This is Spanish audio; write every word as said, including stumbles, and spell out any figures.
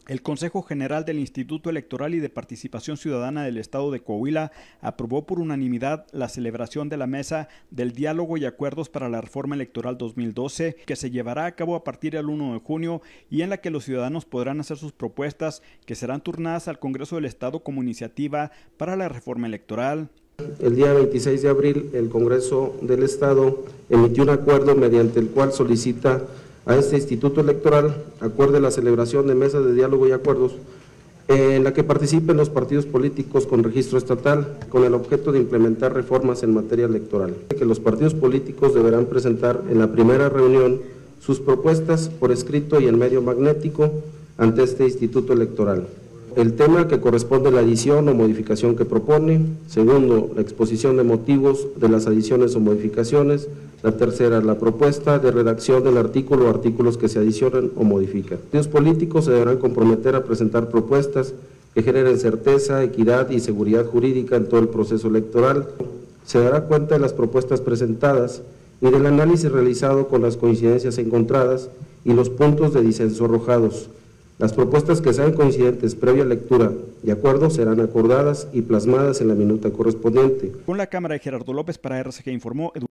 El Consejo General del Instituto Electoral y de Participación Ciudadana del Estado de Coahuila aprobó por unanimidad la celebración de la Mesa del Diálogo y Acuerdos para la Reforma Electoral dos mil doce, que se llevará a cabo a partir del primero de junio y en la que los ciudadanos podrán hacer sus propuestas, que serán turnadas al Congreso del Estado como iniciativa para la reforma electoral. El día veintiséis de abril, el Congreso del Estado emitió un acuerdo mediante el cual solicita a este Instituto Electoral acuerde la celebración de mesas de diálogo y acuerdos en la que participen los partidos políticos con registro estatal con el objeto de implementar reformas en materia electoral. Que los partidos políticos deberán presentar en la primera reunión sus propuestas por escrito y en medio magnético ante este Instituto Electoral. El tema que corresponde a la adición o modificación que propone. Segundo, la exposición de motivos de las adiciones o modificaciones. La tercera, la propuesta de redacción del artículo o artículos que se adicionan o modifican. Los partidos políticos se deberán comprometer a presentar propuestas que generen certeza, equidad y seguridad jurídica en todo el proceso electoral. Se dará cuenta de las propuestas presentadas y del análisis realizado con las coincidencias encontradas y los puntos de disenso arrojados. Las propuestas que sean coincidentes previa lectura y acuerdo serán acordadas y plasmadas en la minuta correspondiente. Con la cámara de Gerardo López para R C G informó